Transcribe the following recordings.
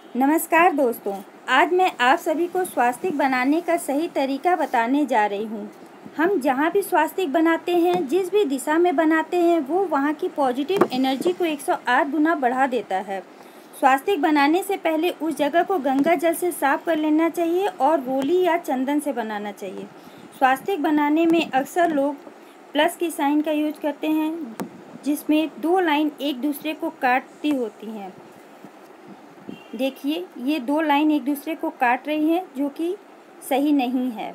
नमस्कार दोस्तों, आज मैं आप सभी को स्वास्तिक बनाने का सही तरीका बताने जा रही हूँ। हम जहाँ भी स्वास्तिक बनाते हैं, जिस भी दिशा में बनाते हैं, वो वहाँ की पॉजिटिव एनर्जी को 108 गुना बढ़ा देता है। स्वास्तिक बनाने से पहले उस जगह को गंगा जल से साफ कर लेना चाहिए और रोली या चंदन से बनाना चाहिए। स्वास्तिक बनाने में अक्सर लोग प्लस की साइन का यूज करते हैं, जिसमें 2 लाइन एक दूसरे को काटती होती हैं। देखिए, ये 2 लाइन एक दूसरे को काट रही हैं, जो कि सही नहीं है।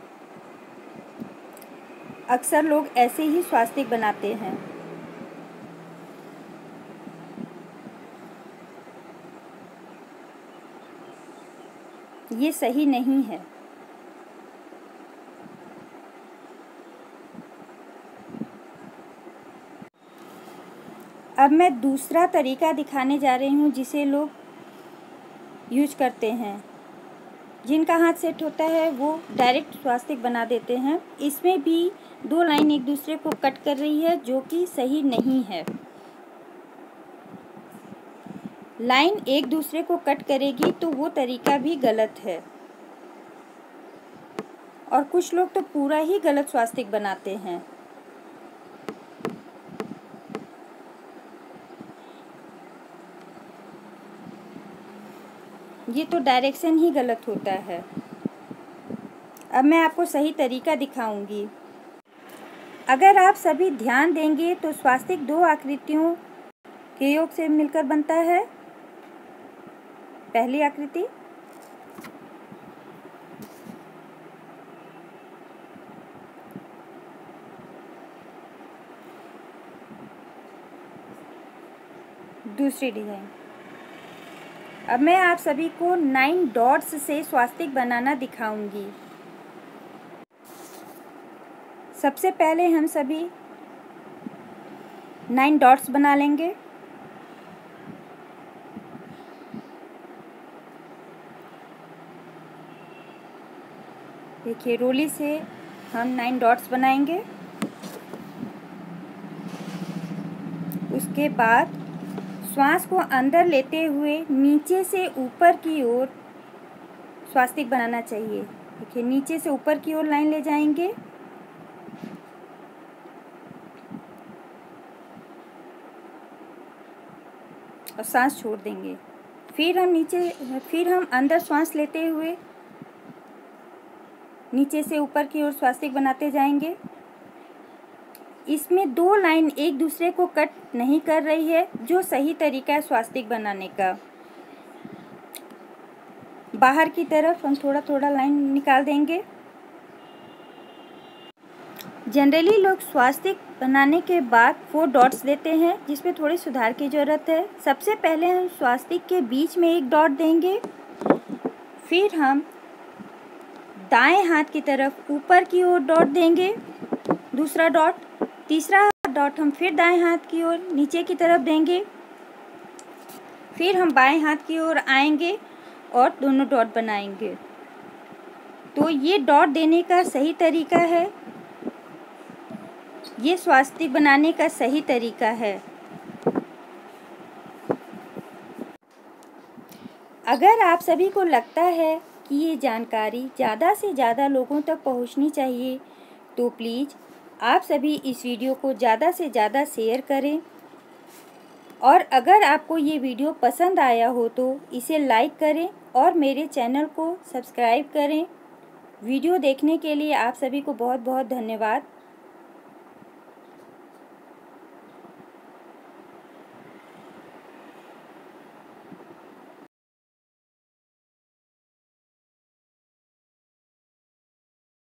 अक्सर लोग ऐसे ही स्वास्तिक बनाते हैं। ये सही नहीं है। अब मैं दूसरा तरीका दिखाने जा रही हूँ, जिसे लोग यूज करते हैं। जिनका हाथ सेट होता है वो डायरेक्ट स्वास्तिक बना देते हैं। इसमें भी 2 लाइन एक दूसरे को कट कर रही है, जो कि सही नहीं है। लाइन एक दूसरे को कट करेगी तो वो तरीका भी गलत है, और कुछ लोग तो पूरा ही गलत स्वास्तिक बनाते हैं। ये तो डायरेक्शन ही गलत होता है। अब मैं आपको सही तरीका दिखाऊंगी। अगर आप सभी ध्यान देंगे तो स्वास्तिक 2 आकृतियों के योग से मिलकर बनता है। पहली आकृति, दूसरी डिजाइन। अब मैं आप सभी को 9 डॉट्स से स्वास्तिक बनाना दिखाऊंगी। सबसे पहले हम सभी 9 डॉट्स बना लेंगे। देखिए, रोली से हम 9 डॉट्स बनाएंगे। उसके बाद श्वास को अंदर लेते हुए नीचे से ऊपर की ओर स्वास्तिक बनाना चाहिए। देखिए, नीचे से ऊपर की ओर लाइन ले जाएंगे और सांस छोड़ देंगे। फिर हम अंदर श्वास लेते हुए नीचे से ऊपर की ओर स्वास्तिक बनाते जाएंगे। इसमें 2 लाइन एक दूसरे को कट नहीं कर रही है, जो सही तरीका है स्वास्तिक बनाने का। बाहर की तरफ हम थोड़ा थोड़ा लाइन निकाल देंगे। जनरली लोग स्वास्तिक बनाने के बाद 4 डॉट्स देते हैं, जिसमें थोड़ी सुधार की ज़रूरत है। सबसे पहले हम स्वास्तिक के बीच में 1 डॉट देंगे। फिर हम दाएं हाथ की तरफ ऊपर की ओर डॉट देंगे, दूसरा डॉट। तीसरा डॉट हम फिर दाएं हाथ की ओर नीचे की तरफ देंगे। फिर हम बाएं हाथ की ओर आएंगे और दोनों डॉट बनाएंगे। तो ये डॉट देने का सही तरीका है। ये स्वास्तिक बनाने का सही तरीका है। अगर आप सभी को लगता है कि ये जानकारी ज़्यादा से ज़्यादा लोगों तक पहुंचनी चाहिए, तो प्लीज़ आप सभी इस वीडियो को ज़्यादा से ज़्यादा शेयर करें। और अगर आपको ये वीडियो पसंद आया हो तो इसे लाइक करें और मेरे चैनल को सब्सक्राइब करें। वीडियो देखने के लिए आप सभी को बहुत बहुत धन्यवाद।